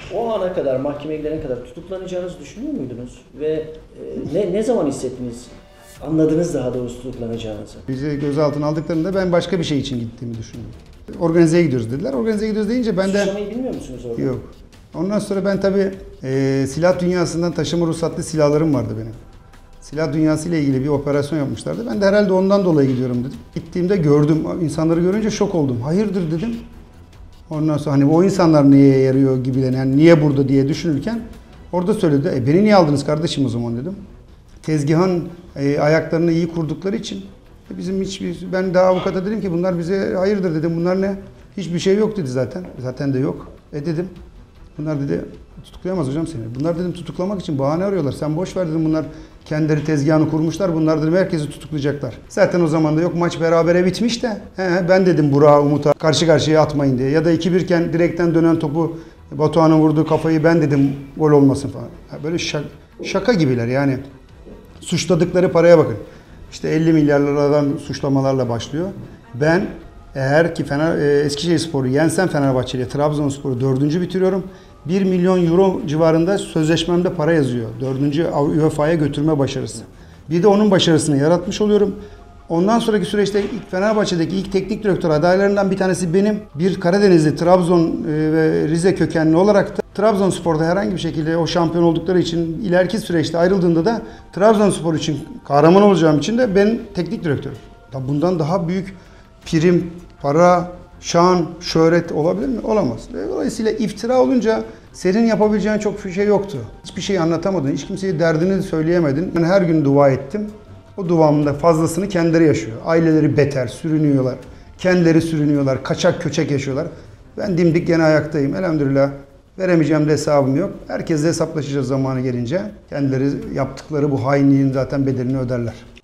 O ana kadar, mahkemeye gidene kadar tutuklanacağınızı düşünüyor muydunuz? Ve ne zaman hissettiniz, anladınız daha doğrusu tutuklanacağınızı? Bizi gözaltına aldıklarında ben başka bir şey için gittiğimi düşündüm. Organizeye gidiyoruz dediler. Organizeye gidiyoruz deyince ben de... Suçlamayı bilmiyor musunuz orada? Yok. Ondan sonra ben tabii silah dünyasından taşıma ruhsatlı silahlarım vardı benim. Silah dünyası ile ilgili bir operasyon yapmışlardı. Ben de herhalde ondan dolayı gidiyorum dedim. Gittiğimde gördüm. İnsanları görünce şok oldum. Hayırdır dedim. Ondan sonra hani o insanlar neye yarıyor gibi, yani niye burada diye düşünürken orada söyledi. Beni niye aldınız kardeşim o zaman dedim. Tezgahın ayaklarını iyi kurdukları için ben daha avukata dedim ki bunlar bize hayırdır dedim. Bunlar ne? Hiçbir şey yok dedi zaten. Zaten de yok. Dedim. Bunlar dedi tutuklayamaz hocam seni. Bunlar dedim tutuklamak için bahane arıyorlar. Sen boş ver dedim, bunlar kendileri tezgahını kurmuşlar. Bunlar dedim herkesi tutuklayacaklar. Zaten o zaman da yok, maç berabere bitmiş de. Ben dedim Burak'a, Umut'a karşı karşıya atmayın diye. Ya da 2-1 iken direkten dönen topu Batuhan'ın vurduğu kafayı ben dedim gol olmasın falan. Böyle şaka gibiler yani. Suçladıkları paraya bakın. İşte 50 milyar liradan suçlamalarla başlıyor. Ben eğer ki Eskişehirspor'u yensem Fenerbahçe'yle Trabzonspor'u 4. bitiriyorum. 1 milyon euro civarında sözleşmemde para yazıyor. 4. UEFA'ya götürme başarısı. Bir de onun başarısını yaratmış oluyorum. Ondan sonraki süreçte Fenerbahçe'deki ilk teknik direktör adaylarından bir tanesi benim. Bir Karadenizli, Trabzon ve Rize kökenli olarak da Trabzonspor'da herhangi bir şekilde o şampiyon oldukları için ileriki süreçte ayrıldığında da Trabzonspor için kahraman olacağım için de ben teknik direktörüm. Bundan daha büyük prim, para, şan, şöhret olabilir mi? Olamaz. Dolayısıyla iftira olunca senin yapabileceğin çok bir şey yoktu. Hiçbir şey anlatamadın, hiç kimseye derdini söyleyemedin. Ben her gün dua ettim. O duamın da fazlasını kendileri yaşıyor. Aileleri beter, sürünüyorlar. Kendileri sürünüyorlar, kaçak köçek yaşıyorlar. Ben dimdik gene ayaktayım. Elhamdülillah veremeyeceğim de hesabım yok. Herkesle hesaplaşacağız zamanı gelince. Kendileri yaptıkları bu hainliğin zaten bedelini öderler.